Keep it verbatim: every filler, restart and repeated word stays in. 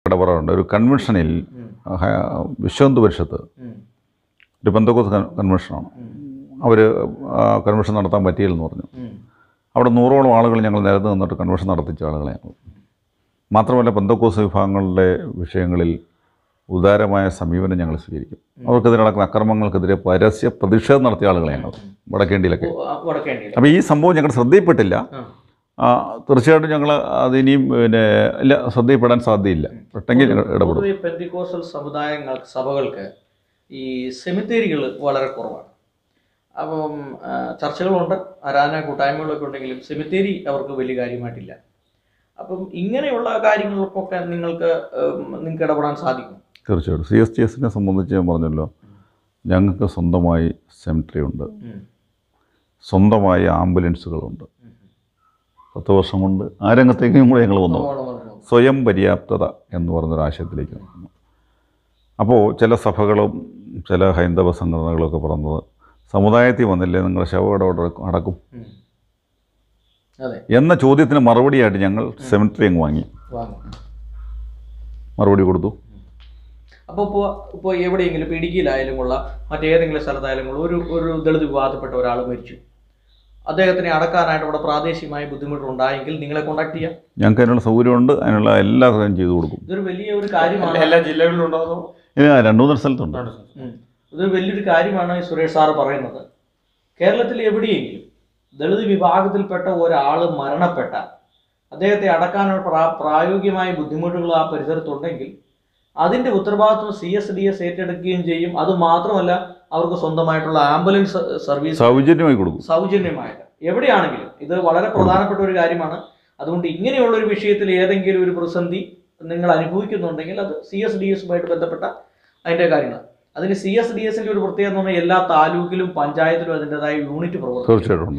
ഇടപെടാറുണ്ട്. ഒരു കൺവെൻഷനിൽ വിശ്വഹിന്ദു പരിഷത്ത് ഒരു പെന്തക്കോസ്ത് കൺവെൻഷനാണ്. അവർ കൺവെൻഷൻ നടത്താൻ പറ്റിയില്ലെന്ന് പറഞ്ഞു. അവിടെ നൂറോളം ആളുകൾ ഞങ്ങൾ നിരന്ന് നിന്നിട്ട് കൺവെൻഷൻ നടത്തിച്ച ആളുകളെ ഞങ്ങൾ. മാത്രമല്ല പെന്തക്കോസ്ത് വിഭാഗങ്ങളുടെ വിഷയങ്ങളിൽ ഉദാരമായ സമീപനം ഞങ്ങൾ സ്വീകരിക്കും. അവർക്കെതിരെ നടക്കുന്ന അക്രമങ്ങൾക്കെതിരെ പരസ്യ പ്രതിഷേധം നടത്തിയ ആളുകളെ ഞങ്ങൾ വടക്കേണ്ടിയിലൊക്കെ. അപ്പോൾ ഈ സംഭവം ഞങ്ങളുടെ ശ്രദ്ധയിൽപ്പെട്ടില്ല. തീർച്ചയായിട്ടും ഞങ്ങൾ അതിനിയും പിന്നെ ഇല്ല ശ്രദ്ധയിൽപ്പെടാൻ സാധ്യതയില്ല. പെട്ടെങ്കിൽ ഇടപെടും. പെന്തിക്കോസ്റ്റൽ സമുദായങ്ങൾ സഭകൾക്ക് ഈ സെമിത്തേരികൾ വളരെ കുറവാണ്. അപ്പം ചർച്ചകളുണ്ട്, ആരാധന കൂട്ടായ്മകളൊക്കെ ഉണ്ടെങ്കിലും സെമിത്തേരി അവർക്ക് വലിയ കാര്യമായിട്ടില്ല. അപ്പം ഇങ്ങനെയുള്ള കാര്യങ്ങൾക്കൊക്കെ നിങ്ങൾക്ക് നിങ്ങൾക്ക് ഇടപെടാൻ സാധിക്കും. തീർച്ചയായിട്ടും. സി എസ് ടി എസിനെ സംബന്ധിച്ച് ഞാൻ പറഞ്ഞല്ലോ, ഞങ്ങൾക്ക് സ്വന്തമായി സെമിറ്ററി ഉണ്ട്, സ്വന്തമായി ആംബുലൻസുകളുണ്ട്. പത്ത് വർഷം കൊണ്ട് ആ രംഗത്തേക്കും കൂടെ ഞങ്ങൾ വന്നു. സ്വയം പര്യാപ്തത എന്ന് പറഞ്ഞൊരാശയത്തിലേക്ക് വന്നു. അപ്പോൾ ചില സഭകളും ചില ഹൈന്ദവ സംഘടനകളൊക്കെ പറഞ്ഞത് സമുദായത്തിൽ വന്നില്ലേ നിങ്ങളുടെ ശവം ഇടപെട അടക്കും എന്ന ചോദ്യത്തിന് മറുപടിയായിട്ട് ഞങ്ങൾ സെമിറ്ററി അങ്ങ് വാങ്ങി മറുപടി കൊടുത്തു. അപ്പോൾ ഇപ്പോൾ ഇപ്പോൾ എവിടെയെങ്കിലും ഇപ്പോൾ ഇടുക്കിയിലായാലും കൊള്ള മറ്റേതെങ്കിലും സ്ഥലത്തായാലും കൊള്ള ഒരു ഒരു ദളിത് വിവാദപ്പെട്ട ഒരാൾ മരിച്ചു, അദ്ദേഹത്തിനെ അടക്കാനായിട്ട് ഇവിടെ പ്രാദേശികമായ ബുദ്ധിമുട്ടുണ്ടായെങ്കിൽ നിങ്ങളെ കോൺടാക്ട് ചെയ്യാം. ഞങ്ങൾക്ക് അതിനുള്ള സൗകര്യമുണ്ട്, അതിനുള്ള എല്ലാ കാര്യം ചെയ്തു കൊടുക്കും. ഇതൊരു വലിയ ഒരു കാര്യമാണ്. എല്ലാ ജില്ലകളിലും ഉണ്ടാകുന്നു, രണ്ടു മൂന്ന് സ്ഥലത്തുണ്ട്. ഇതൊരു വലിയൊരു കാര്യമാണ് സുരേഷ് സാറ് പറയുന്നത്. കേരളത്തിൽ എവിടെയെങ്കിലും ദളിത് വിഭാഗത്തിൽപ്പെട്ട ഒരാൾ മരണപ്പെട്ട അദ്ദേഹത്തെ അടക്കാനുള്ള പ്രാ പ്രായോഗികമായ ബുദ്ധിമുട്ടുകൾ ആ പരിസരത്തുണ്ടെങ്കിൽ അതിൻ്റെ ഉത്തരവാദിത്വം സി എസ് ഡി എസ് ഏറ്റെടുക്കുകയും ചെയ്യും. അത് മാത്രമല്ല അവർക്ക് സ്വന്തമായിട്ടുള്ള ആംബുലൻസ് സർവീസ് സൗജന്യമായി കൊടുക്കും. സൗജന്യമായിട്ട് എവിടെയാണെങ്കിലും ഇത് വളരെ പ്രധാനപ്പെട്ട ഒരു കാര്യമാണ്. അതുകൊണ്ട് ഇങ്ങനെയുള്ള ഒരു വിഷയത്തിൽ ഏതെങ്കിലും ഒരു പ്രതിസന്ധി നിങ്ങൾ അനുഭവിക്കുന്നുണ്ടെങ്കിൽ അത് സി എസ് ഡി എസുമായിട്ട് ബന്ധപ്പെട്ട അതിൻ്റെ കാര്യങ്ങൾ. അതിന് സി എസ് ഡി എസിൻ്റെ ഒരു പ്രത്യേകത എന്ന് പറഞ്ഞാൽ എല്ലാ താലൂക്കിലും പഞ്ചായത്തിലും അതിൻ്റെതായ യൂണിറ്റ് പ്രവർത്തിക്കും. തീർച്ചയായിട്ടും.